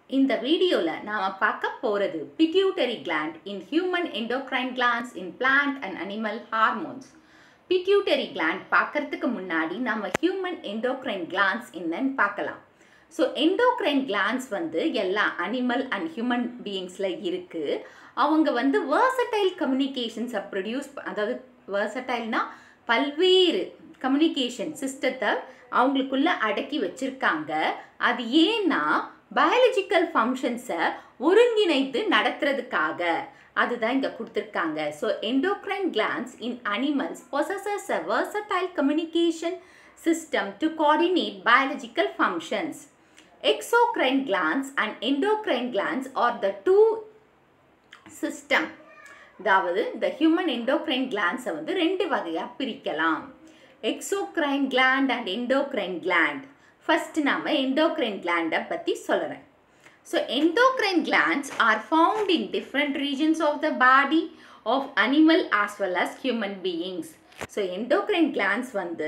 இந்த வீடியோல நாம பார்க்க போறது pituitary gland in human endocrine glands in plant and animal hormones. pituitary gland பார்க்கிறதுக்கு முன்னாடி நாம human endocrine glands என்னன்னு பார்க்கலாம். So endocrine glands வந்து எல்லா animal and human beings-ல இருக்கு. அவங்க வந்து versatile communications produce, அதாவது versatileனா பல்வேறு communication சிஸ்டத்தை அவங்களுக்குள்ள அடக்கி வச்சிருக்காங்க. அது ஏன்னா பயாலஜிக்கல் ஃபங்க்ஷன்ஸை ஒருங்கிணைத்து நடத்துறதுக்காக அதுதான் இங்கே கொடுத்துருக்காங்க. So endocrine glands in animals possesses a versatile communication system to coordinate biological functions. Exocrine glands and endocrine glands are the two system. அதாவது இந்த human endocrine glands வந்து ரெண்டு வகையாக பிரிக்கலாம். Exocrine gland and endocrine gland. First நாம endocrine gland பத்தி சொல்றேன். So endocrine glands are found in different regions of the body of animal as well as human beings. So endocrine glands வந்து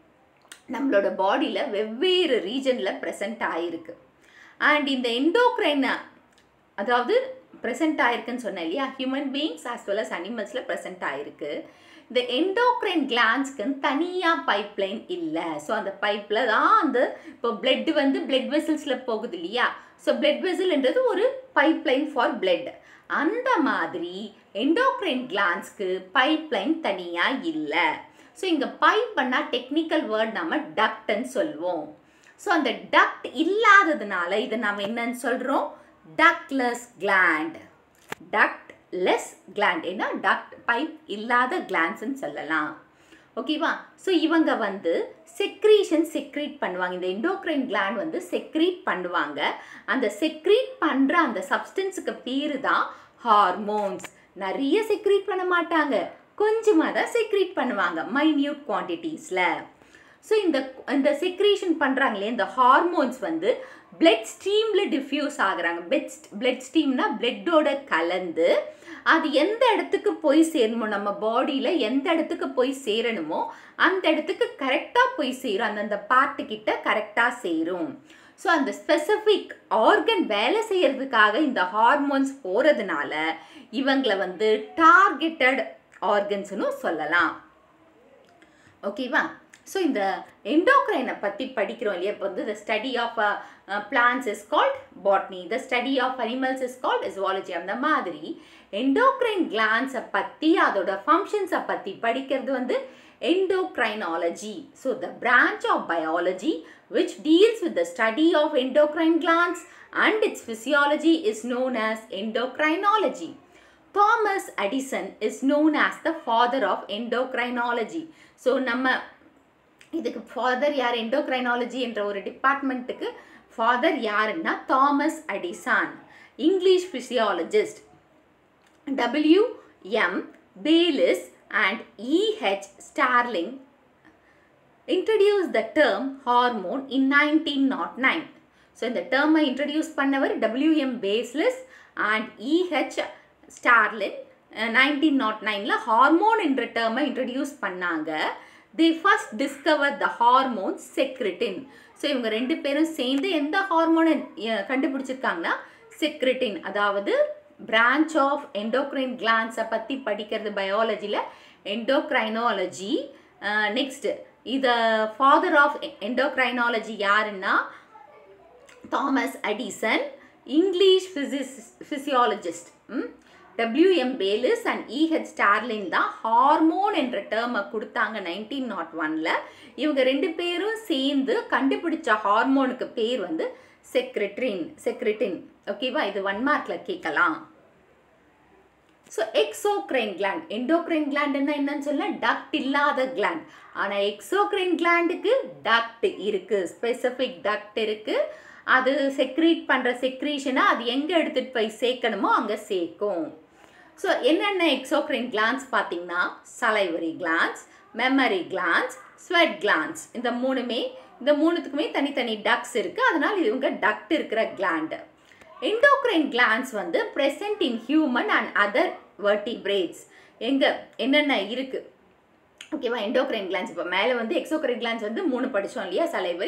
நம்மளோட பாடியில வெவ்வேறு ரீஜன்ல present ஆயிருக்கு. And இந்த endocrine அதாவது present ஆயிருக்குன்னு சொன்னேன் இல்லையா, human beings as well as animalsல present ஆயிருக்கு. இந்த endocrine glandsக்கு தனியாக பைப்லைன் இல்லை. ஸோ அந்த பைப்பில் தான் அந்த இப்போ பிளட் வந்து பிளட் வெசல்ஸில் போகுது இல்லையா. ஸோ பிளட் வெசல்ன்றது ஒரு பைப்லைன் ஃபார் பிளட். அந்த மாதிரி endocrine glandsக்கு பைப்லைன் தனியாக இல்லை. ஸோ இங்கே பைப் பண்ணால் டெக்னிக்கல் வேர்ட் நம்ம டக்ட்ன்னு சொல்லுவோம். ஸோ அந்த டக்ட் இல்லாததுனால இதை நம்ம என்னன்னு சொல்கிறோம், டக்ட்லெஸ் கிளாண்ட். டக்ட்லெஸ் கிளாண்ட் ஏன்னா டக்ட் பைப் இல்லாத கிளாண்ட்ஸ்ன்னு சொல்லலாம். ஓகேவா. ஸோ இவங்க வந்து செக்ரீட் பண்ணுவாங்க. இந்த எண்டோக்ரைன் கிளாண்ட் வந்து செக்ரீட் பண்ணுவாங்க. அந்த செக்ரீட் பண்ணுற அந்த சப்ஸ்டன்ஸுக்கு பேர் தான் ஹார்மோன்ஸ். நிறைய செக்ரீட் பண்ண மாட்டாங்க, கொஞ்சமாக தான் செக்ரீட் பண்ணுவாங்க மைன்யூட் குவான்டிட்டிஸில். ஸோ இந்த செக்ரீஷன் பண்ணுறாங்களே இந்த ஹார்மோன்ஸ் வந்து பிளட் ஸ்ட்ரீமில் டிஃப்யூஸ் ஆகுறாங்க. பிளட் ஸ்ட்ரீம்னா பிளட்டோட கலந்து அது எந்த இடத்துக்கு போய் சேரணுமோ, நம்ம பாடியில் எந்த இடத்துக்கு போய் சேரணுமோ அந்த இடத்துக்கு கரெக்டாக போய் சேரும். அந்தந்த பார்ட்டுக்கிட்ட கரெக்டாக சேரும். ஸோ அந்த ஸ்பெசிஃபிக் ஆர்கன் வேலை செய்கிறதுக்காக இந்த ஹார்மோன்ஸ் போகிறதுனால இவங்களை வந்து டார்கெட்டட் ஆர்கன்ஸ்னு சொல்லலாம். ஓகேவா. ஸோ இந்த எண்டோக்ரைனை பற்றி படிக்கிறோம் இல்லையா. இப்போ வந்து the study of plants is called botany, the study of animals is called zoology. அந்த மாதிரி எண்டோக்ரைன் கிளாண்ட்ஸை பற்றி அதோட ஃபங்க்ஷன்ஸை பற்றி படிக்கிறது வந்து endocrinology. So the branch of biology which deals with the study of endocrine glands and its physiology is known as endocrinology. Thomas Edison is known as the father of endocrinology. So நம்ம இதுக்கு father யார், endocrinology என்ற ஒரு டிபார்ட்மெண்ட்டுக்கு father யாருன்னா Thomas Edison. English physiologist W.M. Bayliss and E.H. Starling introduced the term hormone in 1909. So இந்த டேர்மை introduce பண்ணவர் W.M. Bayliss and E.H. Starling 1909ல ஹார்மோன் என்ற டேர்மை இன்ட்ரடியூஸ் பண்ணாங்க. They first discovered the hormone secretin. So இவங்க ரெண்டு பேரும் சேர்ந்து எந்த ஹார்மோனை கண்டுபிடிச்சிருக்காங்கன்னா செக்ரெட்டின். அதாவது பிரான்ச் ஆஃப் எண்டோக்ரைன் கிளாண்ட்ஸை பற்றி படிக்கிறது பயாலஜியில் எண்டோக்ரைனாலஜி. நெக்ஸ்ட் இது ஃபாதர் ஆஃப் எண்டோக்ரைனாலஜி யாருன்னா Thomas Edison. English physiologist W.M. Bayliss and E.H. Starling தான் ஹார்மோன் என்ற டேர்மை கொடுத்தாங்க 1901ல். இவங்க ரெண்டு பேரும் சேர்ந்து கண்டுபிடிச்ச ஹார்மோனுக்கு பேர் வந்து செக்ரெட்டின். ஓகேவா. இது 1 மார்க்கில் கேட்கலாம். ஸோ எக்ஸோக்ரைன் கிளாண்ட், எண்டோக்ரைன் கிளாண்டுன்னா என்னன்னு சொல்ல டக்ட் இல்லாத கிளாண்ட். ஆனால் எக்ஸோக்ரைன் கிளாண்டுக்கு டக்ட் இருக்குது, ஸ்பெசிஃபிக் டக்ட் இருக்குது. அது செக்ரீட் பண்ணுற செக்ரீஷனை அது எங்கே எடுத்துகிட்டு போய் சேர்க்கணுமோ அங்கே சேர்க்கும். ஸோ என்னென்ன எக்ஸோக்ரைன் கிளாண்ட்ஸ் பார்த்தீங்கன்னா salivary glands, mammary glands, sweat glands. இந்த மூணுத்துக்குமே தனித்தனி டக்ஸ் இருக்குது. அதனால் இவங்க டக்ட் இருக்கிற கிளாண்டு. எண்டோக்ரைன் கிளாண்ட்ஸ் வந்து present in human and other vertebrates. என்னென்ன இருக்குது ஓகேவா. எண்டோக்ரைன் கிளாண்ட்ஸ் இப்போ மேலே வந்து எக்ஸோக்ரைன் கிளாண்ட்ஸ் வந்து 3 படித்தோம் இல்லையா, salivary,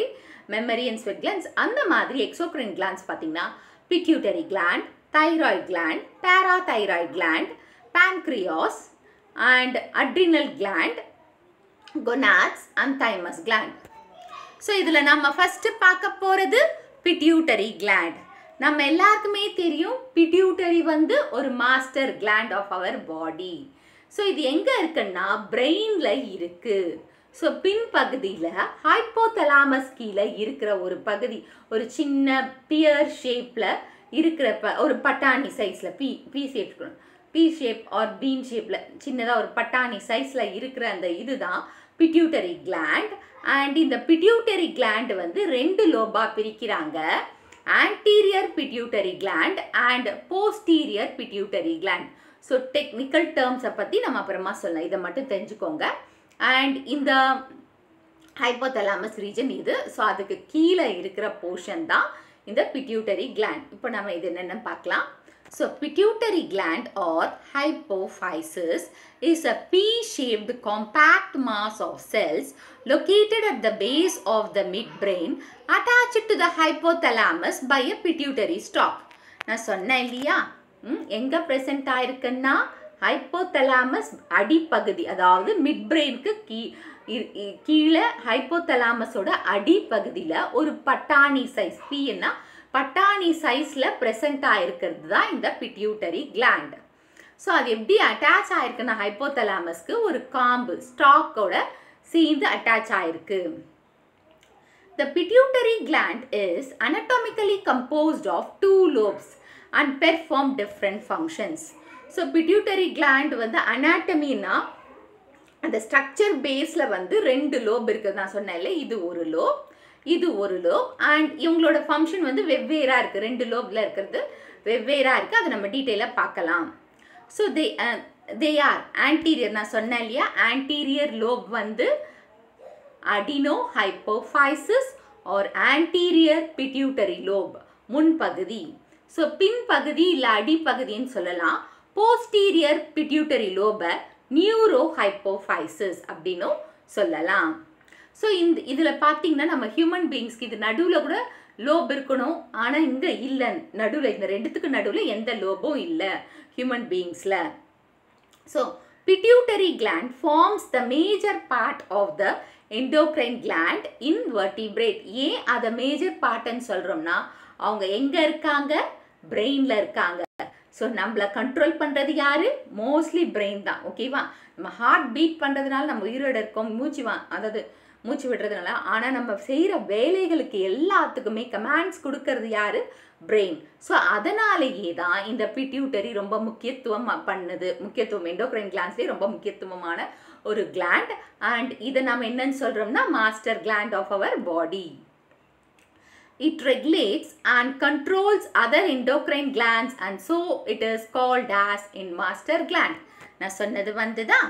mammary and sweat glands. அந்த மாதிரி எக்ஸோக்ரைன் கிளாண்ட்ஸ் பார்த்தீங்கன்னா pituitary gland, thyroid gland, parathyroid gland, pancreas and adrenal gland, gonads and thymus gland. So இதில் நம்ம ஃபஸ்ட்டு பார்க்க போகிறது pituitary gland. நம்ம எல்லாருக்குமே தெரியும் pituitary வந்து ஒரு master gland of our body. So இது எங்கே இருக்குன்னா பிரெயினில் இருக்குது. ஸோ பின்பகுதியில் ஹைப்போதலாமஸ் கீழே இருக்கிற ஒரு பகுதி, ஒரு சின்ன பியர் ஷேப்பில் இருக்கிற ஒரு பட்டாணி சைஸில் பி ஷேப் ஆர் பீன் ஷேப்பில் சின்னதாக ஒரு பட்டாணி சைஸில் இருக்கிற அந்த இதுதான் pituitary gland. அண்ட் இந்த pituitary gland வந்து ரெண்டு லோபாக பிரிக்கிறாங்க, anterior pituitary gland and posterior pituitary gland. So technical டேர்ம்ஸை பற்றி நம்ம அப்புறமா சொல்லலாம், இதை மட்டும் தெரிஞ்சுக்கோங்க. அண்ட் இந்த ஹைப்போதலாமஸ் ரீஜன் இது. ஸோ அதுக்கு கீழே இருக்கிற போர்ஷன் தான் இந்த pituitary gland. இப்போ நம்ம இது என்னென்னு பார்க்கலாம். So pituitary gland or hypophysis is a pea-shaped compact mass of cells located at the base of the midbrain attached to the hypothalamus by a pituitary stalk. நான் சொன்னேன் இல்லையா, எங்கே ப்ரெசென்ட் ஆயிருக்குன்னா ஹைப்போதலாமஸ் அடிப்பகுதி, அதாவது மிட்பிரெயினுக்கு கீழே ஹைப்போதலாமஸோட அடிப்பகுதியில் ஒரு பட்டாணி சைஸ், பீன்னா பட்டாணி சைஸில் ப்ரெசென்ட் ஆகிருக்கிறது தான் இந்த pituitary gland. ஸோ அது எப்படி அட்டாச் ஆகிருக்குன்னா ஹைப்போதலாமஸ்க்கு ஒரு காம்பு ஸ்டாக்கோட சேர்ந்து அட்டாச் ஆகிருக்கு. The pituitary gland is anatomically composed of 2 lobes and perform different functions. So pituitary gland வந்து அனாட்டமின்னா அந்த ஸ்ட்ரக்சர் பேஸில் வந்து 2 லோப் இருக்குது. நான் சொன்னேன்ல, இது ஒரு லோப், இது ஒரு லோப். அண்ட் இவங்களோட ஃபங்க்ஷன் வந்து வெவ்வேறாக இருக்குது, 2 லோபில் இருக்கிறது வெவ்வேறாக இருக்குது. அதை நம்ம டீட்டெயிலாக பார்க்கலாம். ஸோ தே ஆர் ஆன்டீரியர், நான் சொன்னேன் இல்லையா, ஆன்டீரியர் லோப் வந்து adenohypophysis or anterior pituitary lobe, முன்பகுதி. ஸோ பின்பகுதி இல்லை அடிப்பகுதின்னு சொல்லலாம். போஸ்டீரியர் பிட்யூட்டரி லோபை நியூரோ ஹைப்போஃபைசிஸ் அப்படின்னும் சொல்லலாம். ஸோ இதில் பார்த்தீங்கன்னா நம்ம ஹியூமன் பீயிங்ஸ்க்கு இது நடுவில் கூட லோப் இருக்கணும், ஆனால் இங்கே இல்லை, நடுவில் இந்த ரெண்டுத்துக்கு நடுவில் எந்த லோபும் இல்லை ஹியூமன் பீயிங்ஸில். So pituitary gland forms the major part of the endocrine gland in vertebrate. ஏன் அதை மேஜர் பார்ட்னு சொல்கிறோம்னா அவங்க எங்கே இருக்காங்க, பிரெயினில் இருக்காங்க. ஸோ நம்மளை கண்ட்ரோல் பண்ணுறது யார், மோஸ்ட்லி பிரெயின் தான். ஓகேவா, நம்ம ஹார்ட் பீட் பண்ணுறதுனால நம்ம உயிரோட இருக்கோம், அதாவது மூச்சு விடுறதுனால. ஆனால் நம்ம செய்கிற வேலைகளுக்கு எல்லாத்துக்குமே கமாண்ட்ஸ் கொடுக்கறது யார், பிரெயின். ஸோ அதனாலேயே தான் இந்த pituitary ரொம்ப முக்கியத்துவம் எண்டோக்ரைன் கிளாண்ட்ஸ்லேயே ரொம்ப முக்கியத்துவமான ஒரு கிளாண்ட். அண்ட் இதை நம்ம என்னன்னு சொல்கிறோம்னா master gland of our body. It regulates and controls other endocrine glands and so it is called as in master gland. நான் சொன்னது வந்துதா?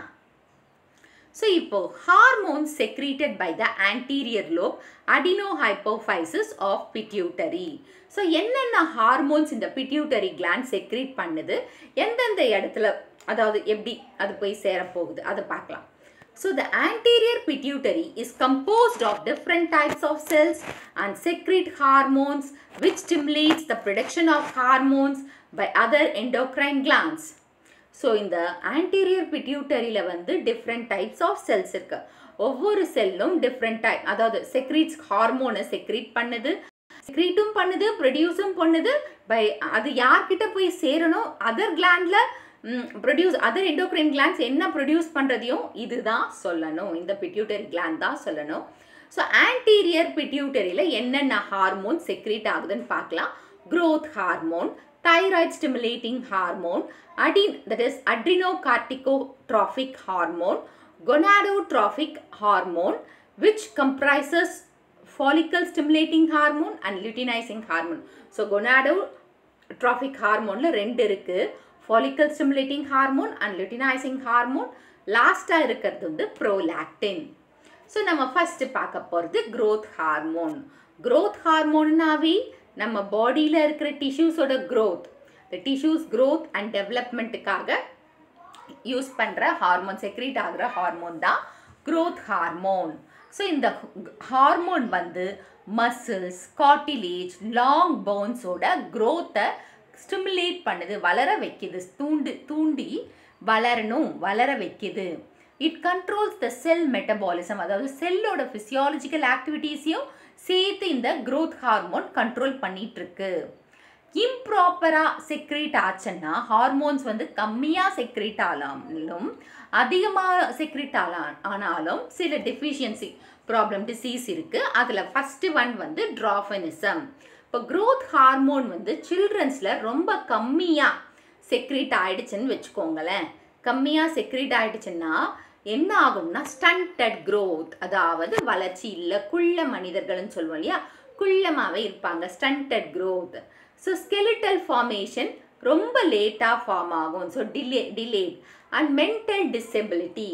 So இப்போ hormones secreted by the anterior lobe adenohypophysis of pituitary. So என்னென்ன hormones இந்த pituitary gland secrete பண்ணுது, எந்தெந்த இடத்துல, அதாவது எப்படி அது போய் சேரப்போகுது அதை பார்க்கலாம். So the anterior pituitary is composed of different types of cells and secrete hormones which stimulates the production of hormones by other endocrine glands. So இந்த anterior pituitaryல வந்து different types of cells இருக்கு. ஒவ்வொரு செல்லும் different type, அதாவது secretes ஹார்மோனை secrete பண்ணுது, secreteம் பண்ணுது, produceம் பண்ணுது. by அது யார்கிட்ட போய் சேரணும், அதர் கிளாண்ட்ல அதர் எண்டோக்ரைன் கிளாண்ட்ஸ் என்ன ப்ரொடியூஸ் பண்ணுறதையும் இதுதான் சொல்லணும், இந்த pituitary gland தான் சொல்லணும். ஸோ ஆன்டீரியர் பிட்யூட்டரியில் என்னென்ன ஹார்மோன் செக்ரீட் ஆகுதுன்னு பார்க்கலாம். Growth hormone, thyroid stimulating hormone, that is adrenocorticotropic hormone, gonadotrophic hormone which comprises follicle stimulating hormone and luteinizing hormone. So gonadotrophic hormoneல 2 இருக்கு, follicle stimulating hormone and luteinizing hormone. லாஸ்ட்டாக இருக்கிறது வந்து prolactin. So நம்ம first பார்க்க போகிறது growth hormone. growth hormoneனாவே நம்ம பாடியில் இருக்கிற டிஷ்யூஸோட growth, the tissues growth and developmentக்காக யூஸ் பண்ணுற ஹார்மோன், செக்ரீட் ஆகிற ஹார்மோன் தான் growth hormone. ஸோ இந்த ஹார்மோன் வந்து மசில்ஸ், கார்டிலேஜ், லாங் போன்ஸோட க்ரோத்தை ஸ்டிமுலேட் பண்ணுது, வளர வைக்குது, தூண்டி வளர வைக்குது. It controls the cell metabolism, அதாவது செல்லோட ஃபிசியாலஜிக்கல் ஆக்டிவிட்டீஸையும் சேர்த்து இந்த க்ரோத் ஹார்மோன் கண்ட்ரோல் பண்ணிட்டு இருக்கு. இம்ப்ராப்பராக செக்ரேட் ஆச்சுன்னா ஹார்மோன்ஸ் வந்து கம்மியாக செக்ரேட் ஆனாலும் அதிகமாக செக்ரேட் ஆனாலும் சில டெஃபிஷியன்சி ப்ராப்ளம் டிசீஸ் இருக்குது. அதில் ஃபஸ்ட்டு ஒன் வந்து ட்ராஃபினிசம். இப்போ க்ரோத் ஹார்மோன் வந்து சில்ட்ரன்ஸில் ரொம்ப கம்மியாக செக்ரேட் ஆகிடுச்சுன்னு வச்சுக்கோங்களேன். கம்மியாக செக்ரேட் ஆகிடுச்சுன்னா என்ன ஆகும்னா ஸ்டண்டட் க்ரோத், அதாவது வளர்ச்சி இல்லை, குள்ள மனிதர்கள்னு சொல்லுவோம் இல்லையா, குள்ளமாகவே இருப்பாங்க, stunted growth. So skeletal formation ரொம்ப லேட்டாக ஃபார்ம் ஆகும். So delayed and mental disability,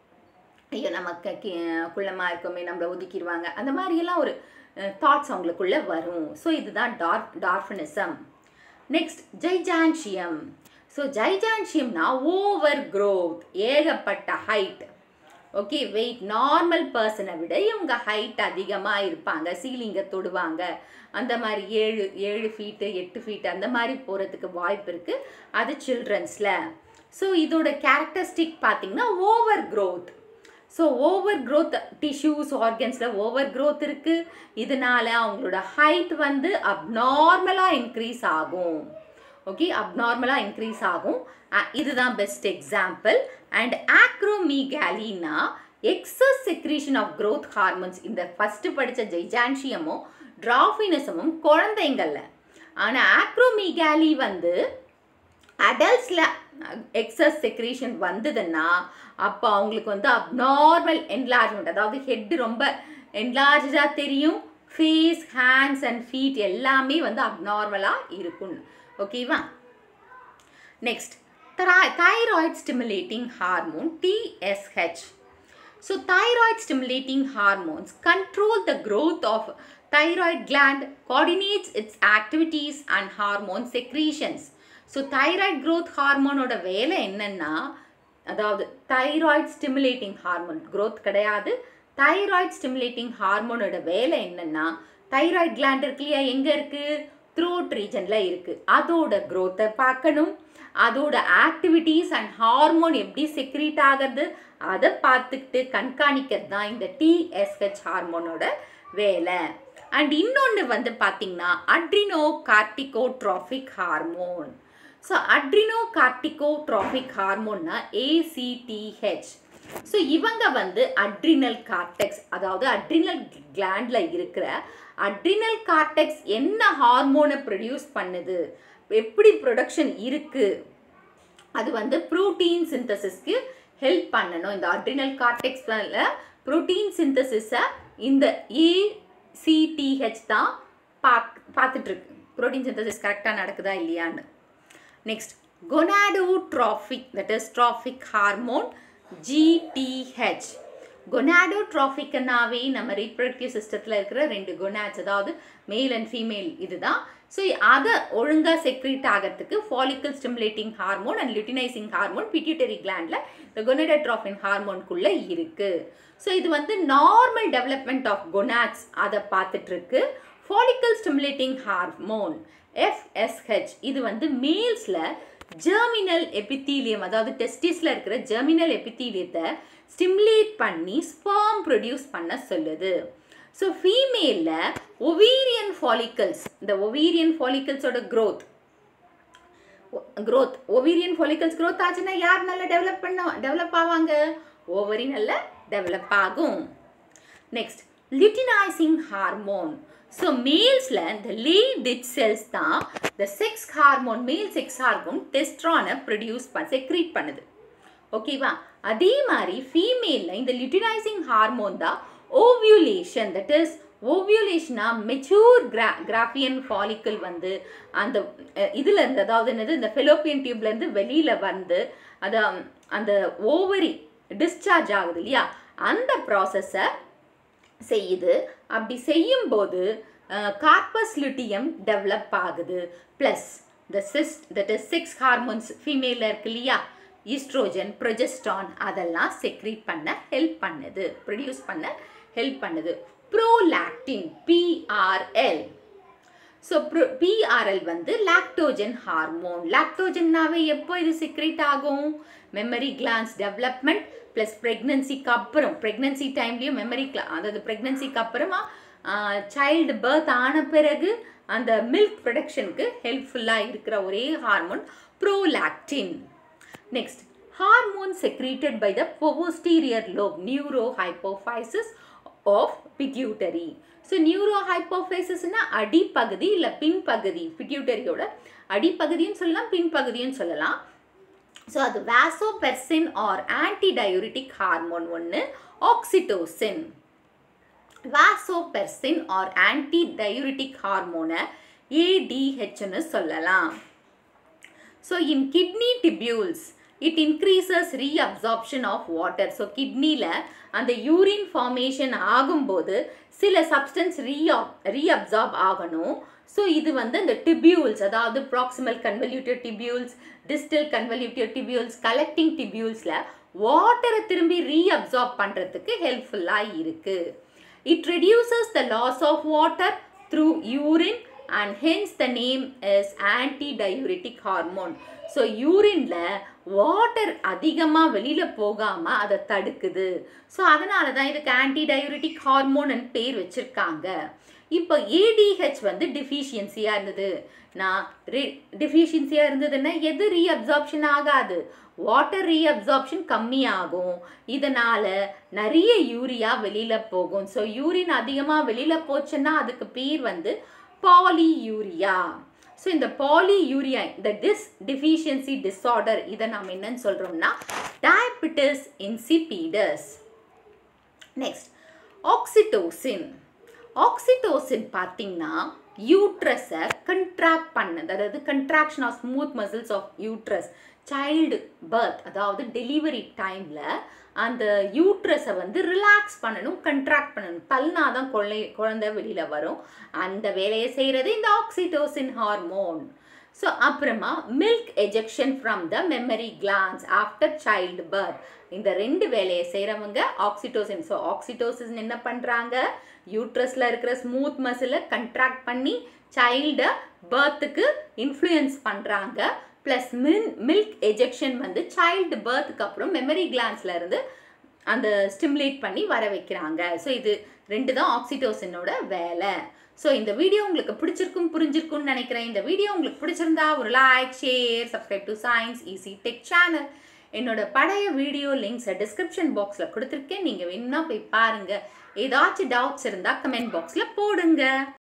ஐயோ நமக்கு குள்ளமாக இருக்கோமே நம்மளை ஒதுக்கிடுவாங்க, அந்த மாதிரியெல்லாம் ஒரு தாட்ஸ் அவங்களுக்குள்ளே வரும். ஸோ இதுதான் டார்ஃபினிசம். Next gigantism. ஸோ ஜைஜான்ஷியம்னா ஓவர் க்ரோத், ஏகப்பட்ட ஹைட். ஓகே, வெயிட் நார்மல் பர்சனை விட இவங்க ஹைட் அதிகமாக இருப்பாங்க, சீலிங்கை தொடுவாங்க, அந்த மாதிரி 7 ஃபீட்டு 8 ஃபீட்டு அந்த மாதிரி போகிறதுக்கு வாய்ப்பு இருக்குது. அது சில்ட்ரன்ஸில். ஸோ இதோட கேரக்டரிஸ்டிக் பார்த்திங்கன்னா over growth. So over growth tissues ஆர்கன்ஸில் ஓவர் க்ரோத் இருக்குது. இதனால அவங்களோட ஹைட் வந்து அப்நார்மலாக இன்க்ரீஸ் ஆகும். ஓகே, அப்நார்மலாக இன்க்ரீஸ் ஆகும். இதுதான் பெஸ்ட் எக்ஸாம்பிள். அண்ட் ஆக்ரோமீகாலினா excess secretion of growth hormones. இந்த ஃபஸ்ட்டு படித்த ஜைஜான்ஷியமும் ட்ராஃபினிசமும் குழந்தைங்கள்ல. ஆனால் ஆக்ரோமீகாலி வந்து அடல்ட்ஸில் எக்ஸஸ் செக்ரீஷன் வந்ததுன்னா அப்போ அவங்களுக்கு வந்து அப்நார்மல் என்லார்ஜ்மெண்ட், அதாவது ஹெட்டு ரொம்ப என்லார்ஜாக தெரியும், ஃபேஸ், ஹேண்ட்ஸ் அண்ட் ஃபீட் எல்லாமே வந்து அப்நார்மலாக இருக்கும். ஓகேவா? Next thyroid stimulating hormone TSH. So thyroid stimulating hormones control the growth of thyroid gland, coordinates its activities and hormone secretions. So thyroid growth hormone ஓட வேலை என்னன்னா, அதாவது thyroid stimulating hormone growth கிடையாது, thyroid stimulating hormone ஓட வேலை என்னன்னா, thyroid gland இருக்கு இல்லையா, எங்க இருக்கு, throat regionல இருக்கு, அதோட growth பார்க்கணும், அதோட ஆக்டிவிட்டீஸ் அண்ட் ஹார்மோன் எப்படி செக்ரீட் ஆகிறது அதை பார்த்துக்கிட்டு கண்காணிக்கிறது தான் இந்த TSH ஹார்மோனோட வேலை. அண்ட் இன்னொன்று வந்து பார்த்திங்கன்னா adrenocorticotropic hormone. So adrenocorticotropic ஹார்மோன்னா ACTH. ஸோ இவங்க வந்து அட்ரினல் கார்டெக்ஸ், அதாவது அட்ரினல் கிளாண்டில் இருக்கிற அட்ரினல் கார்டெக்ஸ் என்ன ஹார்மோனை ப்ரொடியூஸ் பண்ணுது, எப்படி ப்ரொடக்ஷன் இருக்குது, அது வந்து ப்ரோட்டீன் சிந்தசிஸ்க்கு ஹெல்ப் பண்ணணும். இந்த அட்ரினல் கார்டெக்ஸில் ப்ரோட்டீன் சிந்தசிஸை இந்த ACTH தான் பார்த்துட்ருக்கு. ப்ரோட்டீன் சிந்தசிஸ் கரெக்டாக நடக்குதா இல்லையான்னு. Next gonadotropic, that is trophic hormone GTH. கொனாடோட்ரோபிக்னாவே நம்ம ரீப்ரொடக்டிவ் சிஸ்டத்தில் இருக்கிற 2 கொனாட்ஸ், அதாவது மேல் அண்ட் ஃபீமேல் இதுதான். ஸோ அதை ஒழுங்காக செக்ரீட் ஆகிறதுக்கு follicle stimulating hormone and luteinizing hormone pituitary கிளாண்டில் இந்த கொனாடோட்ரோபின் ஹார்மோனுக்குள்ளே இருக்குது. ஸோ இது வந்து நார்மல் டெவலப்மெண்ட் ஆஃப் கொனாட்ஸ் அதை பார்த்துட்ருக்கு. ஃபாலிக்கல் ஸ்டிமுலேட்டிங் ஹார்மோன் FSH இது வந்து மேல்ஸில் ஜெர்மினல் எபித்தீலியம், அதாவது டெஸ்டிஸில் இருக்கிற ஜெர்மினல் எபித்தீலியத்தை ஸ்டிமுலேட் பண்ணி ஸ்பெர்ம் ப்ரொடியூஸ் பண்ண சொல்லுது. ஸோ ஃபீமேலில் ஒவேரியன் ஃபாலிக்கல்ஸ், இந்த ஒவேரியன் ஃபாலிக்கல்ஸோட க்ரோத் ஒவேரியன் ஃபாலிக்கல்ஸ் க்ரோத் ஆச்சுன்னா யார் நல்லா டெவலப் ஆவாங்க, ஓவரி நல்லா டெவலப் ஆகும். Next luteinizing hormone. ஸோ மேல்ஸில் இந்த லேடிட் செல்ஸ் தான் இந்த sex hormone, male sex hormone டெஸ்ட்ரானை ப்ரொடியூஸ் செக்ரீட் பண்ணுது. ஓகேவா? அதே மாதிரி ஃபீமேலில் இந்த லுட்டினைசிங் ஹார்மோன் தான் ஓவியூலேஷன், தட் இஸ் ஓவியூலேஷனா மெச்சூர் கிராஃபியன் ஃபாலிக்கல் வந்து அந்த இதுலேருந்து, அதாவது என்னது, இந்த ஃபெலோப்பியன் டியூப்லேருந்து வெளியில் வந்து அதை அந்த ஓவரி டிஸ்சார்ஜ் ஆகுது இல்லையா, அந்த ப்ராசஸை செய்யுது. அப்படி செய்யும்போது கார்பஸ் லுட்டியம் டெவலப் ஆகுது. ப்ளஸ் இந்த தட் இஸ் 6 ஹார்மோன்ஸ் ஃபீமேலில் இருக்கு இல்லையா, ஈஸ்ட்ரோஜன், ப்ரொஜெஸ்டான், அதெல்லாம் செக்ரீட் பண்ண ஹெல்ப் பண்ணுது, ப்ரொடியூஸ் பண்ண ஹெல்ப் பண்ணுது. Prolactin PRL. ஸோ PRL வந்து லாக்டோஜன் ஹார்மோன். லாக்டோஜன்னாவே எப்போ இது செக்ரேட் ஆகும்? மெமரி கிளான்ஸ் டெவலப்மெண்ட் ப்ளஸ் ப்ரெக்னன்சிக்கு அப்புறம், ப்ரெக்னன்சி டைம்லேயும் மெமரி அதாவது ப்ரெக்னன்சிக்கு அப்புறமா சைல்டு பர்த் ஆன பிறகு அந்த மில்க் ப்ரொடக்ஷனுக்கு ஹெல்ப்ஃபுல்லாக இருக்கிற ஒரே hormone prolactin. Next, hormone secreted by the posterior lobe neurohypophysis of pituitary. So நியூரோஹைப்போஃபைசிஸ்னா அடிப்பகுதி இல்லை பின்பகுதி, பிட்யூட்டரியோட அடிப்பகுதின்னு சொல்லலாம், பின்பகுதின்னு சொல்லலாம். ஸோ அது வாசோபெர்சின் ஆர் ஆன்டிடயூரிட்டிக் ஹார்மோன் ஒன்று, ஆக்சிடோசின். வாசோபெர்சின் ஆர் ஆன்டிடயூரிட்டிக் ஹார்மோனை ADHன்னு சொல்லலாம். So in kidney tubules it increases reabsorption of water. So கிட்னியில் அந்த யூரின் ஃபார்மேஷன் ஆகும்போது சில சப்ஸ்டன்ஸ் ரீஅப்சார்ப் ஆகணும். ஸோ இது வந்து அந்த டிபியூல்ஸ், அதாவது proximal convoluted tubules, distal convoluted tubules, collecting டிபியூல்ஸில் வாட்டரை திரும்பி ரீஅப்சார்ப் பண்ணுறதுக்கு ஹெல்ப்ஃபுல்லாக இருக்குது. It reduces the loss of water through urine and hence the name is antidiuretic hormone. So யூரினில் வாட்டர் அதிகமாக வெளியில் போகாமல் அதை தடுக்குது. ஸோ அதனால தான் இதுக்கு ஆன்டிடயூரிட்டிக் ஹார்மோன்னு பேர் வச்சுருக்காங்க. இப்போ ADH வந்து டிஃபிஷியன்சியாக இருந்தது. டிஃபிஷியன்சியாக இருந்ததுன்னா எது ரீஅப்சார்ப்ஷன் ஆகாது? வாட்டர் ரீஅப்சார்ப்ஷன் கம்மியாகும். இதனால் நிறைய யூரியா வெளியில் போகும். ஸோ யூரின் அதிகமாக வெளியில் போச்சுன்னா அதுக்கு பேர் வந்து பாலியூரியா. ஸோ இந்த பாலியூரியா, இந்த டிஃபிஷியன்சி டிஸார்டர், இதை நாம் என்னன்னு சொல்கிறோம்னா diabetes insipidus. Next, oxytocin. Oxytocin பார்த்தீங்கன்னா யூட்ரஸை கண்ட்ராக்ட் பண்ணது, அதாவது contraction of smooth muscles of uterus, child birth அதாவது டெலிவரி டைமில் அந்த யூட்ரஸை வந்து ரிலாக்ஸ் பண்ணணும், கண்ட்ராக்ட் பண்ணணும். தள்ளினாதான் குழந்தை வெளியில் வரும். அந்த வேலையை செய்கிறது இந்த ஆக்சிடோசின் ஹார்மோன். ஸோ அப்புறமா milk ejection from the mammary glands after child birth. இந்த ரெண்டு வேலையை செய்கிறவங்க ஆக்சிடோசின். ஸோ ஆக்சிடோசின் என்ன பண்ணுறாங்க? யூட்ரஸில் இருக்கிற ஸ்மூத் மசிலை கண்ட்ராக்ட் பண்ணி சைல்டை பர்த்துக்கு இன்ஃப்ளூயன்ஸ் பண்ணுறாங்க. ப்ளஸ் மில்க் எஜெக்ஷன் வந்து சைல்டு பர்த்துக்கு அப்புறம் மெமரி கிளான்ஸில் இருந்து அந்த ஸ்டிமுலேட் பண்ணி வர வைக்கிறாங்க. ஸோ இது ரெண்டு தான் ஆக்சிடோசினோட வேலை. ஸோ இந்த வீடியோ உங்களுக்கு பிடிச்சிருக்கும், புரிஞ்சிருக்கும்னு நினைக்கிறேன். இந்த வீடியோ உங்களுக்கு பிடிச்சிருந்தா ஒரு like, share, subscribe to science easy tech channel. என்னோட பழைய வீடியோ லிங்க்ஸை டிஸ்கிரிப்ஷன் பாக்ஸில் கொடுத்துருக்கேன். நீங்கள் வேணும்னா போய் பாருங்கள். ஏதாச்சும் டவுட்ஸ் இருந்தால் கமெண்ட் பாக்ஸில் போடுங்க.